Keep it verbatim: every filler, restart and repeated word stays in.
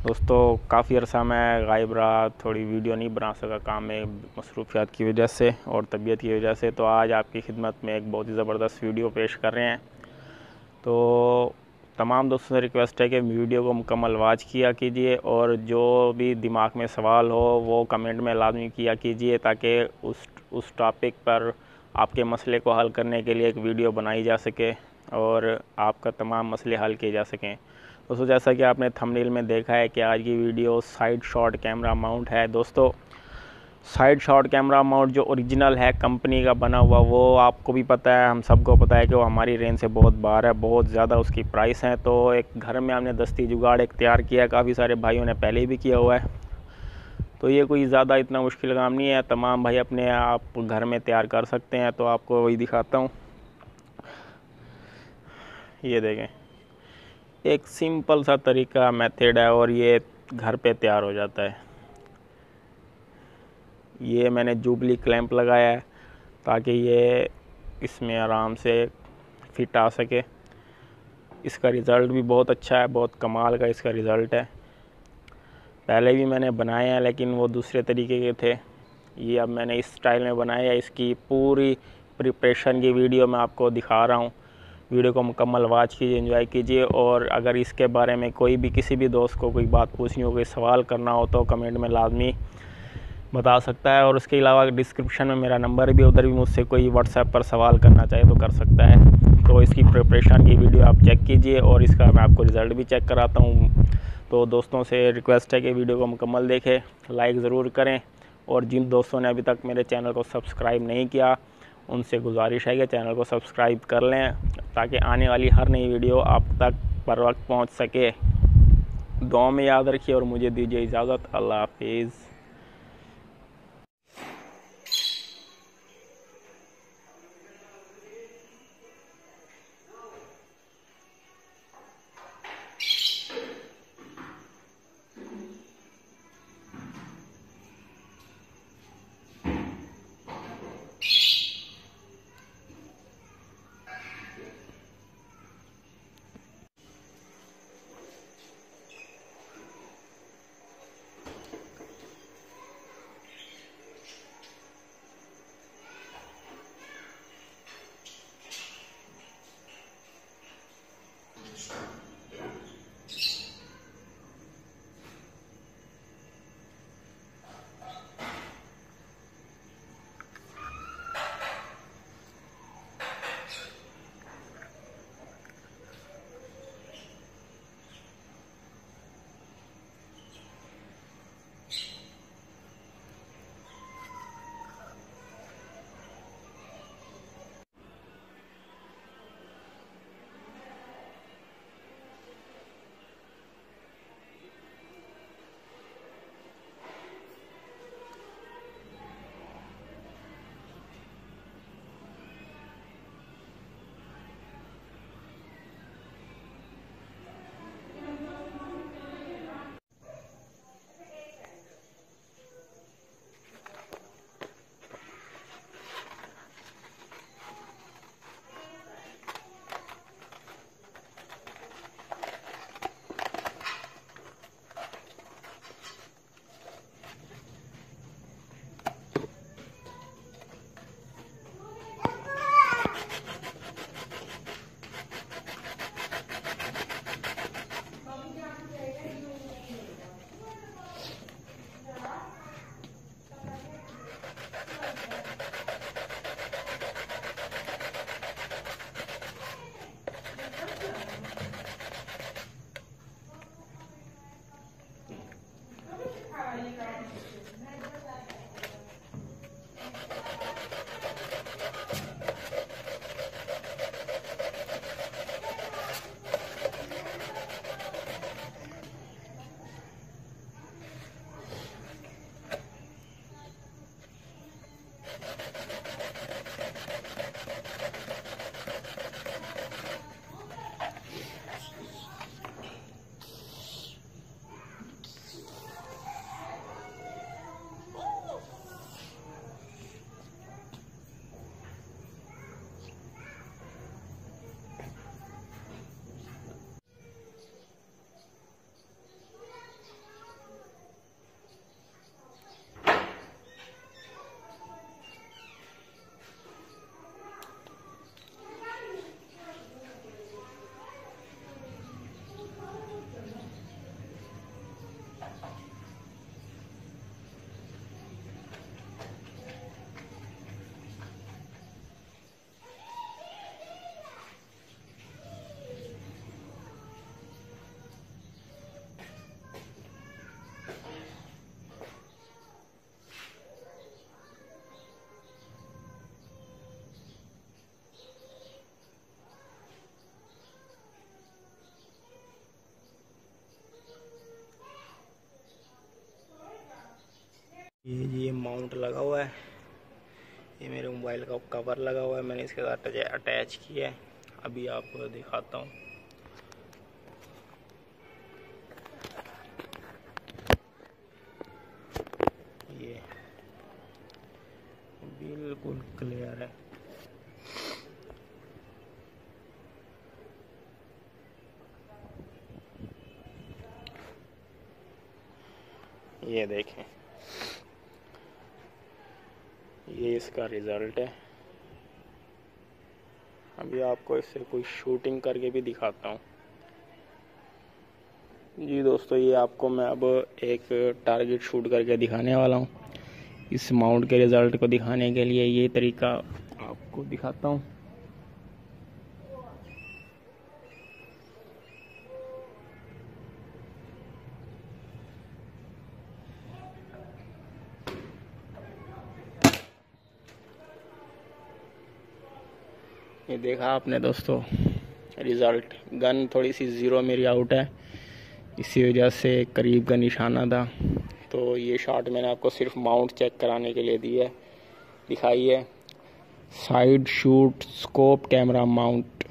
दोस्तों काफ़ी अरसा मैं गायब रहा, थोड़ी वीडियो नहीं बना सका काम में मसरूफियात की वजह से और तबीयत की वजह से। तो आज आपकी खिदमत में एक बहुत ही ज़बरदस्त वीडियो पेश कर रहे हैं। तो तमाम दोस्तों से रिक्वेस्ट है कि वीडियो को मुकम्मल वॉच किया कीजिए और जो भी दिमाग में सवाल हो वो कमेंट में लाजमी किया कीजिए, ताकि उस उस टॉपिक पर आपके मसले को हल करने के लिए एक वीडियो बनाई जा सके और आपका तमाम मसले हल किए जा सकें। दोस्तों जैसा कि आपने थंबनेल में देखा है कि आज की video side shot camera mount है। दोस्तों साइड शॉट कैमरा माउंट जो ओरिजिनल है कंपनी का बना हुआ, वो आपको भी पता है, हम सबको पता है कि वो हमारी रेंज से बहुत बाहर है, बहुत ज़्यादा उसकी प्राइस है। तो एक घर में हमने दस्ती जुगाड़ एक तैयार किया है, काफ़ी सारे भाइयों ने पहले भी किया हुआ है। तो ये कोई ज़्यादा इतना मुश्किल काम नहीं है, तमाम भाई अपने आप घर में तैयार कर सकते हैं। तो आपको वही दिखाता हूँ, ये देखें, एक सिंपल सा तरीका मेथड है और ये घर पे तैयार हो जाता है। ये मैंने जुबली क्लैंप लगाया है ताकि ये इसमें आराम से फिट आ सके। इसका रिज़ल्ट भी बहुत अच्छा है, बहुत कमाल का इसका रिज़ल्ट है। पहले भी मैंने बनाए हैं लेकिन वो दूसरे तरीके के थे, ये अब मैंने इस स्टाइल में बनाया है। इसकी पूरी प्रिपरेशन की वीडियो मैं आपको दिखा रहा हूँ। वीडियो को मुकम्मल वॉच कीजिए, एंजॉय कीजिए। और अगर इसके बारे में कोई भी किसी भी दोस्त को कोई बात पूछनी हो, कोई सवाल करना हो तो कमेंट में लाजमी बता सकता है। और उसके अलावा डिस्क्रिप्शन में मेरा नंबर भी, उधर भी मुझसे कोई व्हाट्सएप पर सवाल करना चाहे तो कर सकता है। तो इसकी प्रिपरेशन की वीडियो आप चेक कीजिए और इसका मैं आपको रिज़ल्ट भी चेक कराता हूँ। तो दोस्तों से रिक्वेस्ट है कि वीडियो को मुकम्मल देखें, लाइक ज़रूर करें। और जिन दोस्तों ने अभी तक मेरे चैनल को सब्सक्राइब नहीं किया उनसे गुजारिश है कि चैनल को सब्सक्राइब कर लें, ताकि आने वाली हर नई वीडियो आप तक बर वक्त पहुँच सके। दुआ में याद रखिए और मुझे दीजिए इजाज़त। अल्लाह हाफिज़। ये ये माउंट लगा हुआ है, ये मेरे मोबाइल का कवर लगा हुआ है, मैंने इसके साथ अटैच किया है। अभी आपको दिखाता हूँ। ये बिल्कुल क्लियर है। ये देखें, ये इसका रिज़ल्ट है। अभी आपको इससे कोई शूटिंग करके भी दिखाता हूँ। जी दोस्तों, ये आपको मैं अब एक टारगेट शूट करके दिखाने वाला हूँ। इस माउंट के रिज़ल्ट को दिखाने के लिए ये तरीका आपको दिखाता हूँ। ये देखा आपने दोस्तों रिज़ल्ट। गन थोड़ी सी ज़ीरो मेरी आउट है, इसी वजह से करीब का निशाना था। तो ये शॉट मैंने आपको सिर्फ माउंट चेक कराने के लिए दी है, दिखाई है। Side shoot scope camera mount.